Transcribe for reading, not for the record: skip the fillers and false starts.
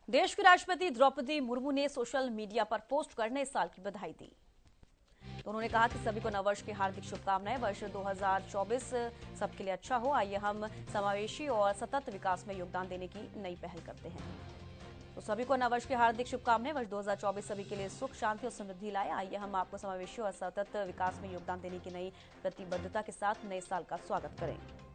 देश की राष्ट्रपति द्रौपदी मुर्मू ने सोशल मीडिया पर पोस्ट कर नए साल की बधाई दी। तो उन्होंने कहा कि सभी को नववर्ष की हार्दिक शुभकामनाएं। वर्ष 2024 सबके लिए अच्छा हो। आइए हम समावेशी और सतत विकास में योगदान देने की नई पहल करते हैं। तो सभी को नववर्ष की हार्दिक शुभकामनाएं। वर्ष 2024 सभी के लिए सुख, शांति और समृद्धि लाए। आइए हम आपको समावेशी और सतत विकास में योगदान देने की नई प्रतिबद्धता के साथ नए साल का स्वागत करें।